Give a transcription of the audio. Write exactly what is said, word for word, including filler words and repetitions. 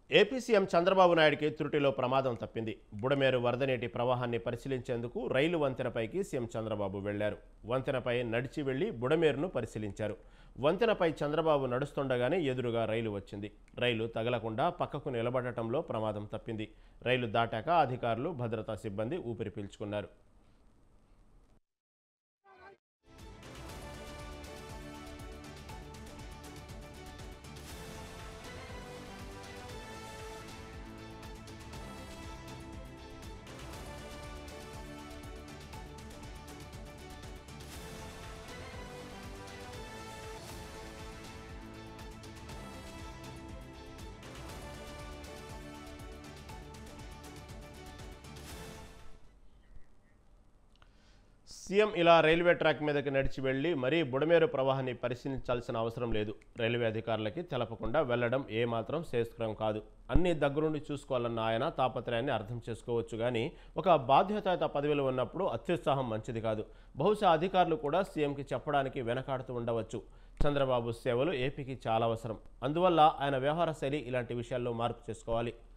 AP CM Chandrababu నాయుడికి త్రుటిలో ప్రమాదం తప్పింది. బుడమేరు వరద నీటి ప్రవాహాన్ని పరిశీలించేందుకు రైలు వంతెనపైకి సీఎం చంద్రబాబు వెళ్లారు. వంతెనపై నడిచి వెళ్లి బుడమేరును పరిశీలించారు. వంతెనపై చంద్రబాబు నడుస్తుండగానే ఎదురుగా రైలు వచ్చింది. రైలు తగలకుండా పక్కకు నిలబడటంలో ప్రమాదం తప్పింది. రైలు దాటాక అధికారులు, భద్రతా సిబ్బంది ఊపిరి పీల్చుకున్నారు. సీఎం ఇలా రైల్వే ట్రాక్ మీదకి నడిచి వెళ్లి మరీ బుడమేరు ప్రవాహాన్ని పరిశీలించాల్సిన అవసరం లేదు. రైల్వే అధికారులకి తెలపకుండా వెళ్లడం ఏమాత్రం శ్రేయస్కరం కాదు. అన్ని దగ్గరుండి చూసుకోవాలన్న ఆయన తాపత్రయాన్ని అర్థం చేసుకోవచ్చు. కానీ ఒక బాధ్యతాయుత పదవిలో ఉన్నప్పుడు అత్యుత్సాహం మంచిది కాదు. బహుశా అధికారులు కూడా సీఎంకి చెప్పడానికి వెనకాడుతూ ఉండవచ్చు. చంద్రబాబు సేవలు ఏపీకి చాలా అవసరం. అందువల్ల ఆయన వ్యవహార శైలి ఇలాంటి విషయాల్లో మార్పు చేసుకోవాలి.